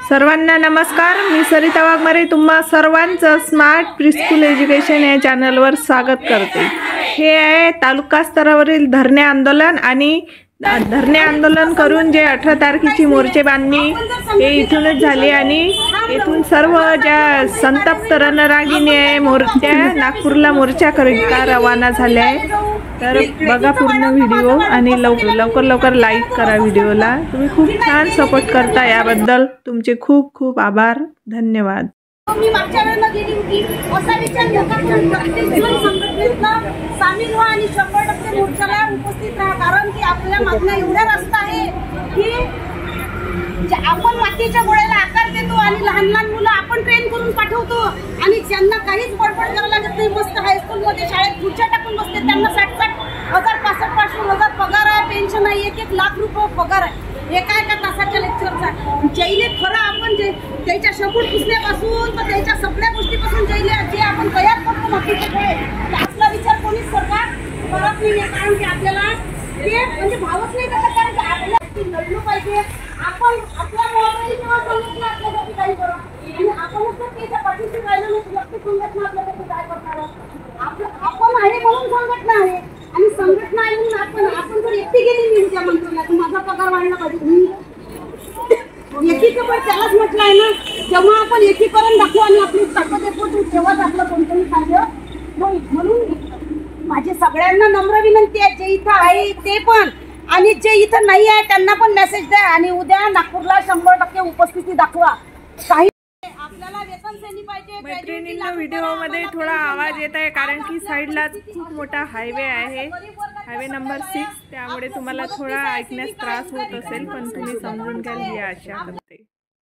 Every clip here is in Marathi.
सर्वांना नमस्कार। मी सरिता वाघमारे तुम्हा सर्वांचं स्मार्ट प्रीस्कूल एज्युकेशन या चॅनलवर स्वागत करते। हे आहे तालुका स्तरावरील धरणे आंदोलन आणि धरणे आंदोलन करून जे 18 तारखेची मोर्चे बांधणी हे इथूनच झाली आणि इथून सर्व ज्या संतप्त रणरागिणी आहे मोर्चा नागपूरला मोर्चाकरिता रवाना झाल्या आहे। तर बघा पूर्ण व्हिडिओ आणि लवकर लाईक करा व्हिडिओला। तुम्ही खूप छान सपोर्ट करता याबद्दल तुमचे खूप खूप आभार, धन्यवाद। मी मागच्या वेळेला गेली होती असा विचार संघटनेतला सामील व्हा आणि 100% मोर्चाला उपस्थित राहा, कारण की आपल्या मागण्या एवढ्या रस्ता आहे की आपण मातीच्या गोळ्याला आकार देतो आणि लहान लहान मुलं आपण ट्रेन करून पाठवतो आणि ज्यांना काहीच बडबड करायला लागत नाही, मस्त हायस्कूल मध्ये शाळेत खुर्च्या टाकून बसते, त्यांना 60,000 65,000 पगार आहे, पेन्शन आहे, 1-1 लाख रुपये पगार आहे एका तासाच्या लेक्चरचा। जैले खरं आपण त्याच्या शपूट पुसण्यापासून तर त्याच्या सगळ्या गोष्टीपासून जे आपण तयार करतो मातीचे गोळे, आपला विचार कोणीच सरकार करत नाही, कारण की आपल्याला ते म्हणजे भावच नाही करत, कारण की आपल्याला लढलं पाहिजे। आपण आपल्या मोबाईल किंवा सांगितलं आपल्यासाठी काही करा आणि आपणच जर त्याच्या पाठीशी राहिलं नाही लक्ष संघटना आपल्यासाठी काय करणार, आपण आहे म्हणून संघटना आहे आणि संघटना आहे म्हणून आपण जर एकटी गेली नाही त्या मंत्र्याला तर माझा पगार वाढला पाहिजे। एकीकरण त्यालाच म्हटलं आहे ना, जेव्हा आपण एकीकरण दाखवू आणि आपली ताकद दाखवू तेव्हाच आपलं कोणतंही कार्य होईल। म्हणून माझी सगळ्यांना नम्र विनंती आहे, जे इथं आहे ते पण आणि जे इथं नाही आहे त्यांना पण मेसेज द्या आणि उद्या नागपूरला 100% उपस्थिती दाखवा। काही आपल्याला वेतन सेनी पाहिजे। मैत्रिणींना व्हिडिओमध्ये थोडा आवाज येत आहे कारण की साईडला खूप मोठा हायवे आहे, हायवे नंबर 6, त्यामुळे तुम्हाला थोडा ऐकण्यास त्रास होत असेल, पण तुम्ही समजून घ्याल ही आशा करते।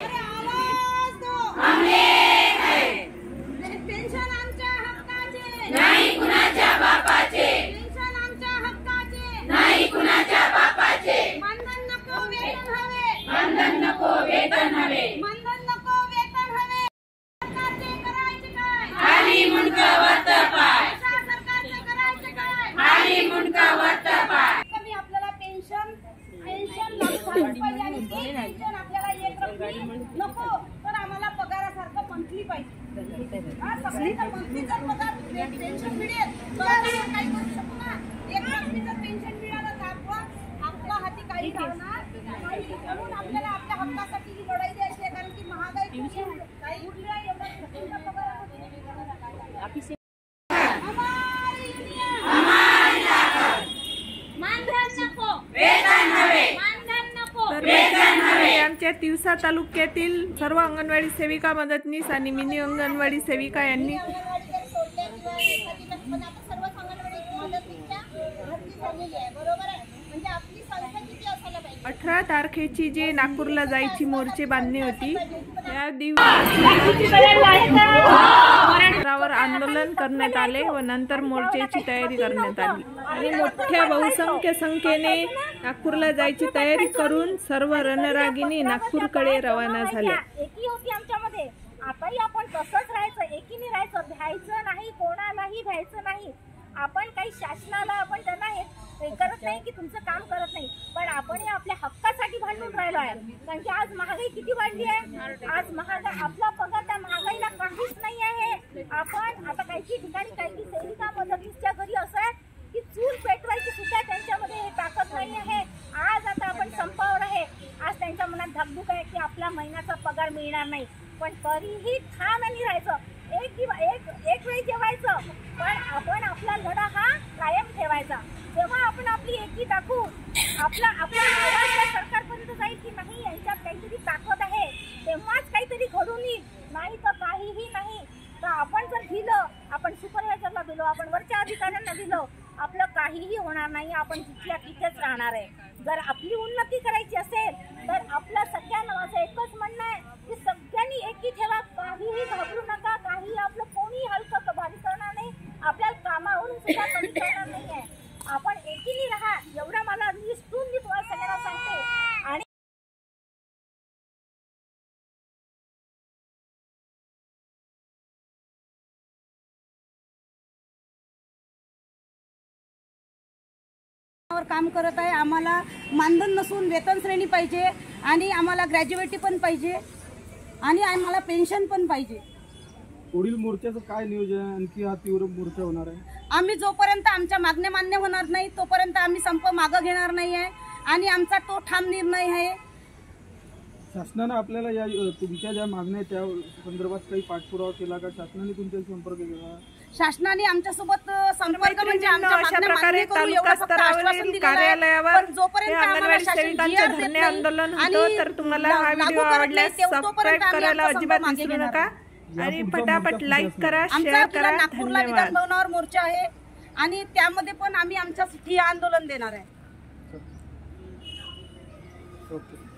पेन्शन आमच्या हक्काचे नाही कुणाच्या बापाचे, पेन्शन आमच्या हक्काचे नाही कुणाच्या बापाचे, मानधन नको वेतन हवे, मानधन नको वेतन हवे, मानधन नको वेतन हवे। सरकारचे करायचे काय खाली मुंडका वरत पाय, सरकारचे करायचे काय खाली मुंडका वरत पाय। कमी आपल्याला पेन्शन लागू पाहिजे आणि ते पेन्शन आपल्याला एक रकमी नको, तर आम्हाला पगारासारखं मंथली पाहिजे। सगळीचा मंथलीचा पगार पेन्शन मिळेल तर आपण काही करू शकू ना। एक रकमीचं पेन्शन मिळालं तर आपण आपल्या हाती काही राहणार नाही, म्हणून आपल्याला आपल्या हक्कासाठी ही लढाई द्यायची आहे, कारण की महागाई काही उरली आहे एवढा रकमीचा पगार आमच्या तिवसा तालुक्यातील सर्व अंगणवाडी सेविका मदतनीस आणि मिनी अंगणवाडी सेविका यांनी 18 तारखेची जी नागपूरला जायची मोर्चे बांधणी होती त्या दिवशी आंदोलन करण्यात आले व नंतर मोर्चेची तयारी करण्यात आली आणि मोठ्या बहुसंख्य संख्येने नागपूरला जायची तयारी करून सर्व रणरागिणी नागपूरकडे रवाना झाल्या। एकी होती आमच्यामध्ये, आताही आपण तसंच राहायचं, एकीने राहायचं, भ्यायचं नाही, कोणालाही भ्यायचं नाही। आपण काही शासनाला आपण त्यांना हे करत नाही की तुमचं काम करत नाही, पण आपण आपल्या हक्कासाठी भांडून राहिलो आहे, कारण की आज महागाई किती वाढली आहे। आज महागाई आपला पगार त्या महागाईला काहीच नाही आहे। आपण आता काही ठिकाणी काही सेविका मदतनीसच्या घरी असं आहे की चूल पेटवायची सुद्धा त्यांच्यामध्ये ताकद नाही आहे। आज आता आपण संपावर आहे, आज त्यांच्या मनात धकधक आहे की आपला महिन्याचा पगार मिळणार नाही, पण तरीही ठाम आणि राहायचं, एक वेळी जेवायचं, पण आपण आपला लढा हा कायम ठेवायचा। जेव्हा आपण आपली एकी दाखवू आपला आवाज सरकारपर्यंत जाईल की नाही यांच्यात काहीतरी ताकद आहे, तेव्हाच काहीतरी घडून येईल, नाही तर काहीही नाही। तर आपण जर दिलं, आपण सुपरवायझरला दिलो, आपण वरच्या अधिकाऱ्यांना दिलो, आपलं काहीही होणार नाही, आपण तिथल्या तिथेच राहणार आहे। जर आपली उन्नती करायची असेल तर आपल्या सगळ्यांना माझं एकच म्हणणं आहे की सगळ्यांनी एकी ठेवा, काहीही घाबरू नका, काही आपलं कोणी हलकं भारी करणार नाही, आपल्याला कामावरून सुद्धा कमी करणार नाही आहे। आपण एकीने राहा एवढं मला निष्ठून मी तुम्हाला सगळ्यांना सांगते। आणि काम करत आहे, आम्हाला मानधन नसून वेतन श्रेणी पाहिजे आणि आम्हाला ग्रॅज्युएटी पण पाहिजे। आणि आम्हाला पेन्शन पण पाहिजे. पुढील मोर्चाचं काय नियोजन आहे? आणखी हा तीव्र मोर्चा होणार आहे? आम्ही जोपर्यंत आमच्या मागण्या मान्य होणार नाही तोपर्यंत आम्ही संप मागं घेणार नाही आहे आणि आमचा तो ठाम निर्णय आहे. शासनानं आपल्याला या तुमच्या ज्या मागण्या आहेत त्या संदर्भात काही पाठपुरावा केला का? शासनाने तुमच्याशी संपर्क केला? शासनाने आमच्यासोबत संपर्क म्हणजे आमच्या अशा मागण्या प्रकारे मान्य करू तालुका एवढं फक्त आश्वासन स्तरावरील दिलेलं आहे. कार्यालयावर पण जोपर्यंत हे आम्हाला अंगणवाडी शासन सेविकांचे GR देत धरणे नाही आंदोलन आणि होतं. तर तुम्हाला हा लागू व्हिडिओ करत आवडल्यास नाही, तोपर्यंत सबस्क्राईब आम्ही करायला आमचा अजिबात संप मागे विसरू घेणार नका आणि यापुढचा फटाफट मोर्चा लाईक कुठे करा, आमचा शेअर किल्ला करा. नागपूरला धन्यवाद. विधानभवनावर मोर्चा आहे आणि त्यामध्ये पण आम्ही आमच्यासाठी आंदोलन देणार आहे. ओके.